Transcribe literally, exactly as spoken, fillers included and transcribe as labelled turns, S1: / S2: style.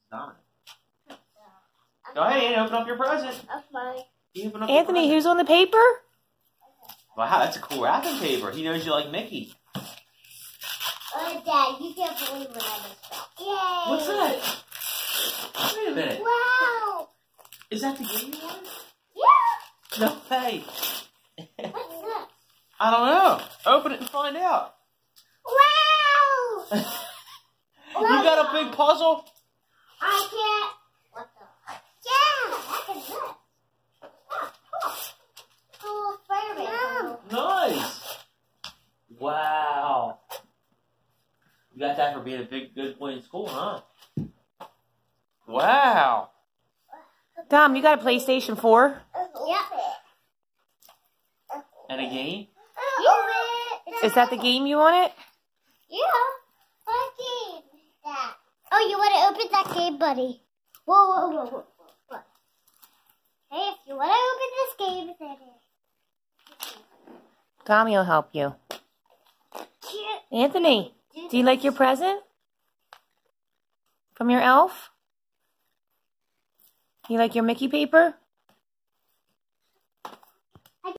S1: Dominic. Go ahead and open up your present.
S2: That's funny.
S1: You open up
S3: Anthony,
S1: your
S3: who's on the paper?
S1: Wow, that's a cool wrapping paper. He knows you like Mickey.
S2: Oh, Dad, you can't believe what I just got. Yay!
S1: What's that? Wait a minute.
S2: Wow!
S1: Is that the game you wanted?
S2: Yeah!
S1: No way.
S2: What's that?
S1: I don't know. Open it and find out.
S2: Wow!
S1: You got a big puzzle?
S2: I can't. What the? Yeah! I can do it. Oh, cool. Cool Spider-Man.
S1: Nice. Wow. You got that for being a big, good boy in school, huh? Wow.
S3: Dom, you got a PlayStation four?
S2: Yep.
S1: And a game?
S3: Is that the game you wanted?
S2: Yeah. What game is that? Oh, you want to open that game, buddy? Whoa, whoa, whoa, whoa, whoa. Hey, if you want to open this game, then
S3: Tommy will help you. Anthony, do you like your present? From your elf? You like your Mickey paper?